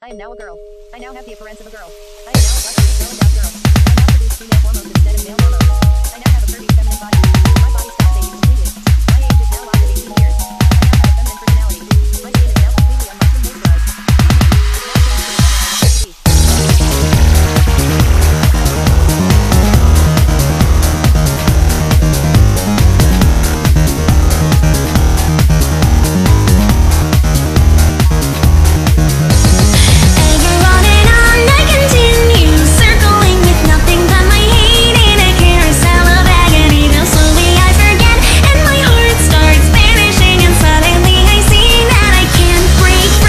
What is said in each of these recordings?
I am now a girl. I now have the appearance of a girl. I am now a luxury girl endowed girl. I now produce female hormones instead of male hormones. I now have a curvy feminine body. My body stopped aging completely. My age is now locked at 18 years. I now have a feminine personality. My skin is now completely unmushed and moisturized. Break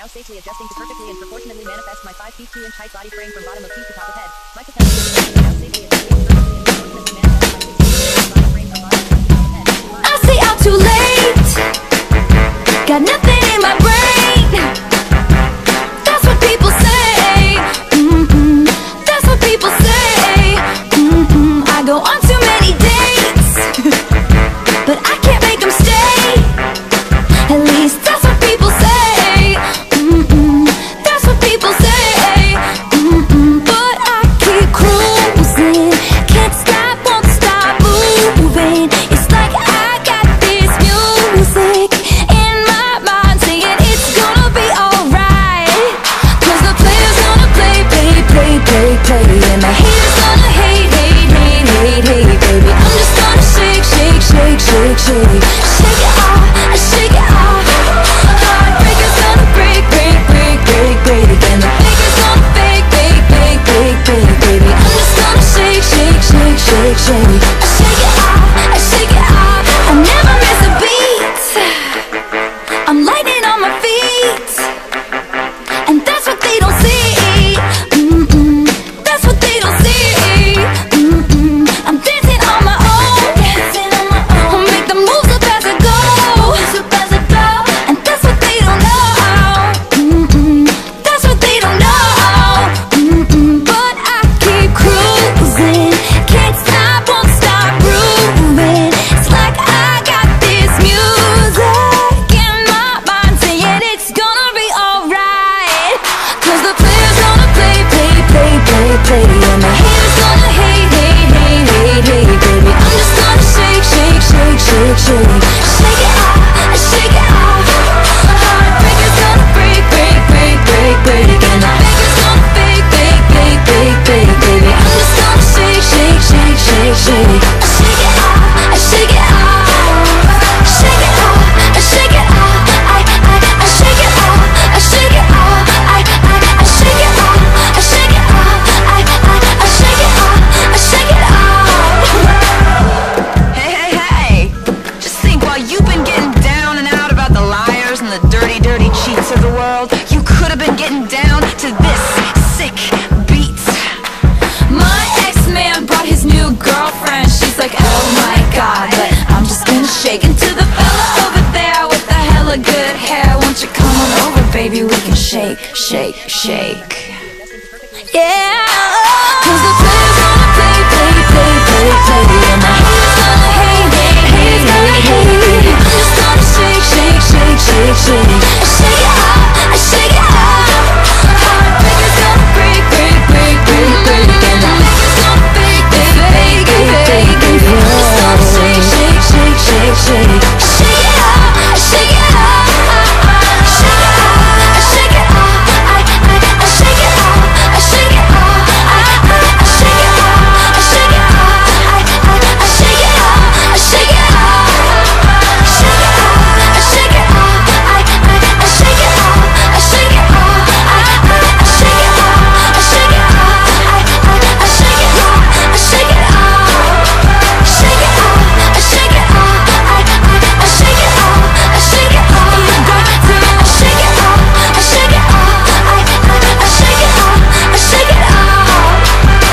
safely adjusting to perfectly and proportionately manifest my 5 feet 2 inch height body frame from bottom of feet to top of head. My capacity is now safely adjusting to perfectly and proportionately manifest my 6 feet 2 inch body frame from bottom of feet to top of head. I stay out too late, got nothing in my brain. That's what people say. That's what people say. I go on too many dates, but I can't make them stay. At least that's what people say. That's what people say. But I keep cruising, can't stop, won't stop moving. It's like I got this music in my mind saying it's gonna be alright. 'Cause the player's gonna play, play, play, play, play, and the haters gonna hate, hate, hate, hate, hate, baby. I'm just gonna shake, shake, shake, shake, shake, shake it off, shake it off. Heartbreaker's gonna break, break, break, break, break again. The faker's gonna fake, fake, fake, fake, fake, baby. I'm just gonna shake, shake, shake, shake, shake, shake it off, shake it off. I never miss a beat. I'm lightning on my feet, and that's what they don't see. That's what they don't see. I'm dancing on my own, I'll make the moves up as I go, and that's what they don't know. That's what they don't know. But I keep cruising, can't stop, won't stop grooving. It's like I got this music in my mind saying it's gonna be alright. 'Cause the player's gonna play, play, play, play, play, and the haters gonna hate, hate, hate, hate, hate, baby. I'm just gonna shake, shake, shake, shake, shake, shake it off, shake it off. Heartbreaker's gonna break, break, break, break, break again. The faker's gonna fake, fake, fake, fake, fake, baby. I'm just gonna shake, shake, shake, shake, shake, shake it off, shake it off, shake it off, shake it off. I shake it off, shake it off. I shake it off, shake it off. I shake it off, shake it off. Hey, hey, hey! Just think, while you've been getting down and out about the liars and the dirty, dirty cheats of the world, you could have been getting down to this sick beat. My ex-man brought his new girlfriend. She's like, oh my god, but I'm just gonna shake into the fella over there with the hella good hair. Won't you come on over, baby? We can shake, shake, shake. Yeah. 'Cause the player's gonna play, play, play, play, play, and the haters gonna hate, hate, hate, hate, hate. I'm just gonna shake, shake, shake, shake, shake, shake it off, shake it off. Heartbreaker's gonna break, break, break, break, break again. The faker's gonna fake, fake, fake, fake, fake, baby. I'm just gonna shake, shake, shake, shake, shake, shake it off, shake it off, shake it off, shake it off. I shake it off, shake it off. I shake it off, shake it off. I shake it off, shake it off. Shake it off, shake it off. I shake it off, shake it off. I shake it off, shake it off. I shake it off, shake it off. Shake it off, shake it off. I shake it off, shake it off. You got to shake it off, shake it off. I shake it off, shake it off.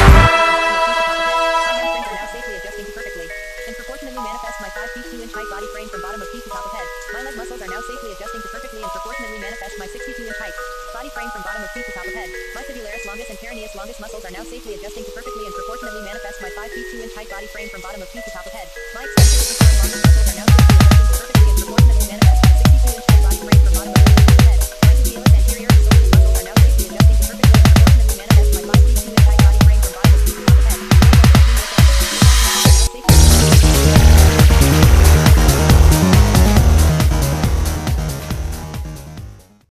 My hamstrings are now safely adjusting to perfectly and proportionately manifest my 5 feet 2 inch height body frame from bottom of feet to top of head. My leg muscles are now safely adjusting to perfectly and proportionately manifest my 62 inch height body frame from bottom of feet to top of head. My fibularis longus and peroneus longus muscles are now safely adjusting to perfectly and proportionally manifest my 5 feet 2 inch height body frame from bottom of feet to top of head. My extensor longus muscles are now safely adjusting to perfectly and proportionally manifest my 62 inch height body frame from bottom of feet